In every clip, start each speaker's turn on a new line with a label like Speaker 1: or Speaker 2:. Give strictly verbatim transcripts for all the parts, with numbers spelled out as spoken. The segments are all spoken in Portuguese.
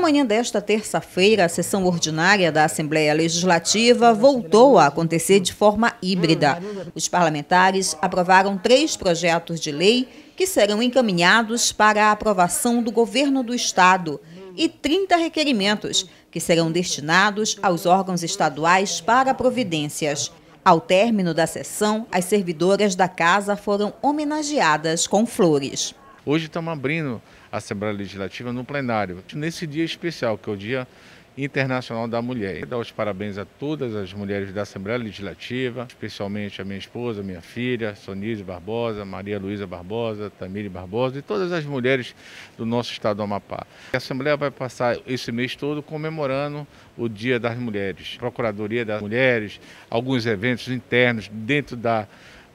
Speaker 1: manhã desta terça-feira, a sessão ordinária da Assembleia Legislativa voltou a acontecer de forma híbrida. Os parlamentares aprovaram três projetos de lei que serão encaminhados para a aprovação do governo do Estado e trinta requerimentos que serão destinados aos órgãos estaduais para providências. Ao término da sessão, as servidoras da casa foram homenageadas com flores.
Speaker 2: Hoje estamos abrindo a Assembleia Legislativa no plenário, nesse dia especial, que é o Dia Internacional da Mulher. Dar os parabéns a todas as mulheres da Assembleia Legislativa, especialmente a minha esposa, minha filha, Sonise Barbosa, Maria Luísa Barbosa, Tamiri Barbosa e todas as mulheres do nosso estado do Amapá. A Assembleia vai passar esse mês todo comemorando o Dia das Mulheres, Procuradoria das Mulheres, alguns eventos internos dentro da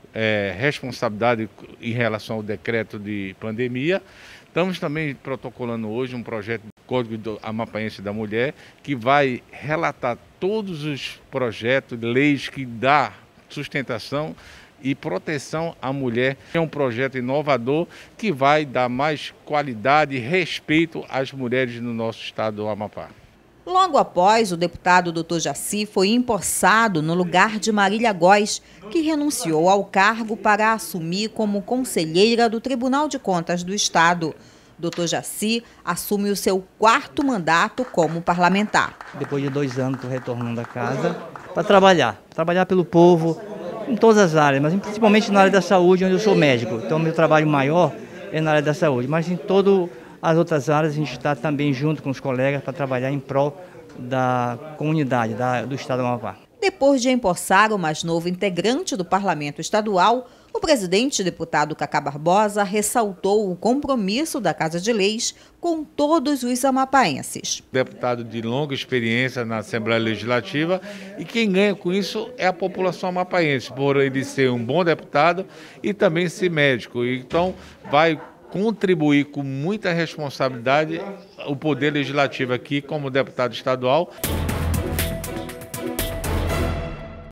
Speaker 2: É, responsabilidade em relação ao decreto de pandemia. Estamos também protocolando hoje um projeto do Código do Amapaense da Mulher, que vai relatar todos os projetos, leis que dá sustentação e proteção à mulher. É um projeto inovador que vai dar mais qualidade e respeito às mulheres no nosso estado do Amapá.
Speaker 1: Logo após, o deputado doutor Jaci foi empossado no lugar de Marília Góes, que renunciou ao cargo para assumir como conselheira do Tribunal de Contas do Estado. doutor Jaci assume o seu quarto mandato como parlamentar.
Speaker 3: Depois de dois anos, estou retornando à casa para trabalhar, trabalhar pelo povo, em todas as áreas, mas principalmente na área da saúde, onde eu sou médico. Então, meu trabalho maior é na área da saúde, mas em todo as outras áreas a gente está também junto com os colegas para trabalhar em prol da comunidade da, do estado do Amapá.
Speaker 1: Depois de empossar o mais novo integrante do Parlamento Estadual, o presidente deputado Cacá Barbosa ressaltou o compromisso da Casa de Leis com todos os amapaenses.
Speaker 2: Deputado de longa experiência na Assembleia Legislativa, e quem ganha com isso é a população amapaense, por ele ser um bom deputado e também ser médico. Então vai contribuir com muita responsabilidade o Poder Legislativo aqui como deputado estadual.